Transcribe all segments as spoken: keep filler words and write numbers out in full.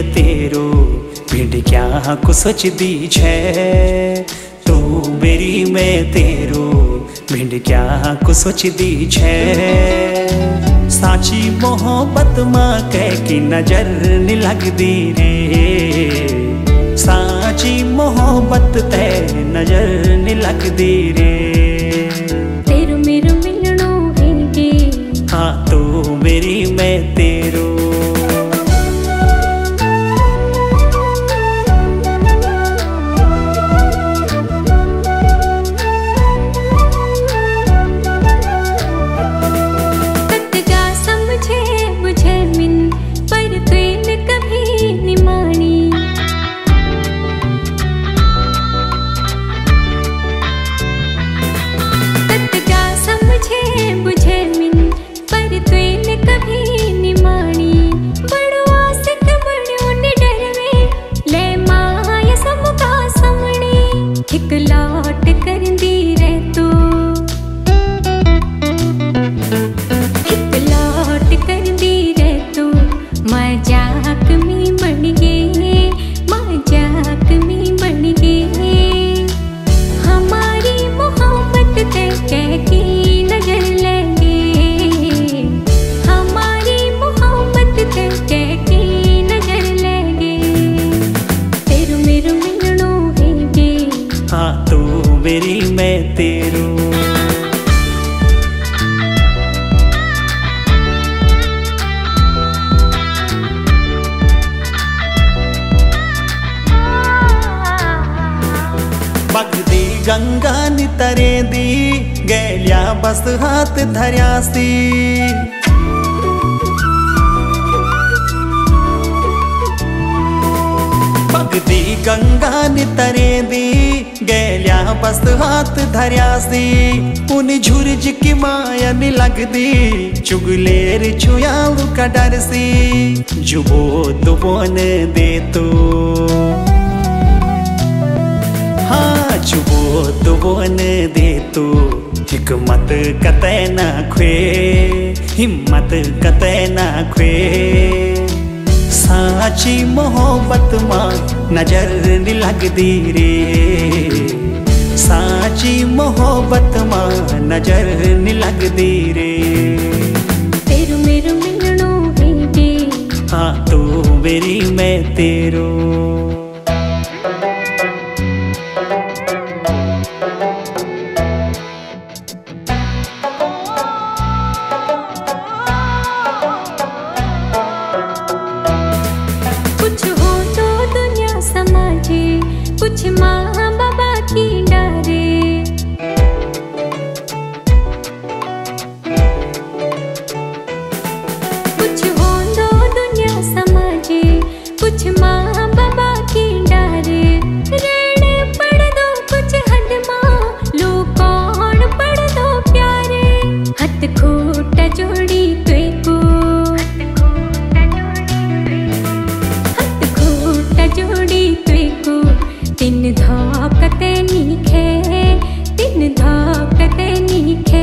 तेरो भिंड क्या को सोचदी छे। तू मेरी मैं तेरो भिंड क्या को सोचदी छे। साची मोहब्बत मां कह की नजर नहीं लगदी रे। साची मोहब्बत ते नजर नहीं लगदी रे। तेरो मेरो मिलनो है हाँ तू मेरी मैं तेरो। मेरी मैं तेरो। बगदी गंगा नितरे दी गैलिया बस हाथ धरियासी। बगदी गंगा नितरे दी गैलिया बस हाथ धरियासी। उन झुरज की माया नी लगदी चुगलेर छुयालू का डर सी। जुबो दुबोन दे तो हाँ जुबो दुबोन दे तो हिकमत कतै ना ख्वे हिम्मत कतै ना ख्वे। साची मोहब्बत मां नजर नहीं लगदी रे। साची मोहब्बत मां नजर नहीं लगदी रे। तेरो मेरो मिलनो है हाँ तू मेरी मैं तेरो। कुछ माँ बाबा की डरे। कुछ हो दो दुनिया समझे कुछ माँ बाबा की डरे। रेड़ पढ़ दो कुछ हद माँ लो कौन पढ़ दो प्यारे। हथ खोटा जोड़ी तुए को हथ खोटा जोड़ी तुए को। तीन धोकते नीखे तीन धोकते नीखे।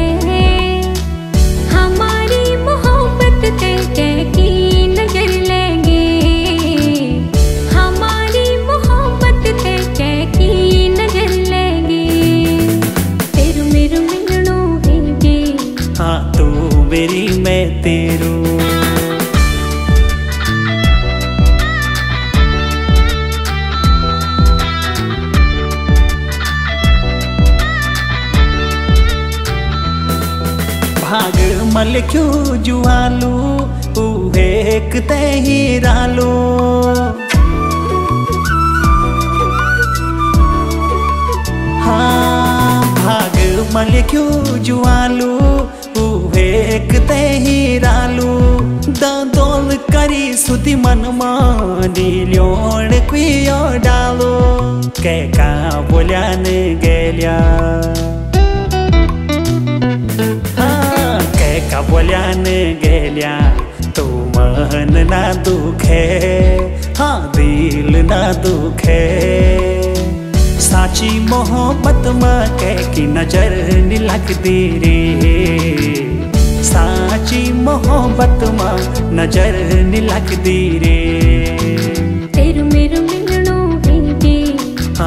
हमारी मोहब्बत ते कह की नजर लेंगे। हमारी मोहब्बत ते कह की नजर लेंगे। तेरो मेरो मिलनो है हाँ तू मेरी मैं तेरो। भाग मल क्यों जुआलू उहे एक ते ही रालो। हाँ भाग मल क्यों जुआलू उहे एक ते ही रालो। दादोल करी सुधी मन मानी ल्योण कुयो डालो। कै का बोल्यान गेल्या का बोल्यान गेल्या तो मन ना दुखे हाँ दिल ना दुखे। साची मोहब्बत मां कह की नजर नहीं लगदी रे। साची मोहब्बत मां नजर नहीं लगदी रे।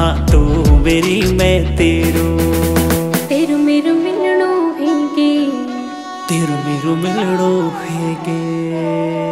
हाँ तू मेरी मैं तेरो, तेरू मेरू मिलणो हेगे, तेरू मेरू मिलणो हेगे।